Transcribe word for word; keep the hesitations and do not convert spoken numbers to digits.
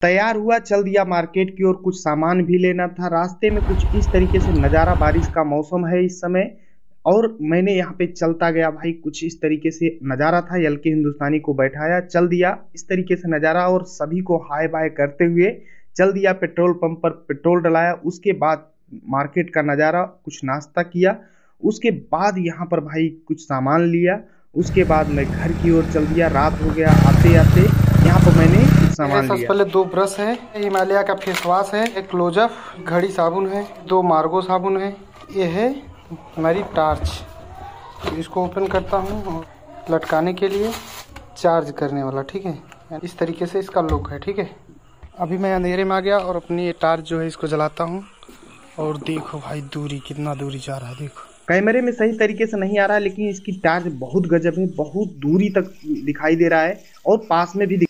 तैयार हुआ, चल दिया मार्केट की ओर, कुछ सामान भी लेना था। रास्ते में कुछ इस तरीके से नज़ारा, बारिश का मौसम है इस समय, और मैंने यहाँ पे चलता गया भाई। कुछ इस तरीके से नज़ारा था, एलके हिंदुस्तानी को बैठाया, चल दिया इस तरीके से नज़ारा, और सभी को हाय बाय करते हुए चल दिया पेट्रोल पंप पर, पेट्रोल डलाया। उसके बाद मार्केट का नज़ारा, कुछ नाश्ता किया, उसके बाद यहाँ पर भाई कुछ सामान लिया। उसके बाद मैं घर की ओर चल दिया, रात हो गया। आते आते यहाँ पर मैंने कुछ सामान लिया। पहले दो ब्रश है, हिमालय का फेस वॉश है, एक क्लोजअप, घड़ी साबुन है, दो मार्गो साबुन है, ये है हमारी टार्च। तो इसको ओपन करता हूँ और लटकाने के लिए चार्ज करने वाला, ठीक है। इस तरीके से इसका लुक है, ठीक है। अभी मैं अंधेरे में आ गया और अपनी ये टार्च जो है इसको जलाता हूँ, और देखो भाई दूरी, कितना दूरी जा रहा है देखो। कैमरे में सही तरीके से नहीं आ रहा है, लेकिन इसकी टार्च बहुत गजब है, बहुत दूरी तक दिखाई दे रहा है और पास में भी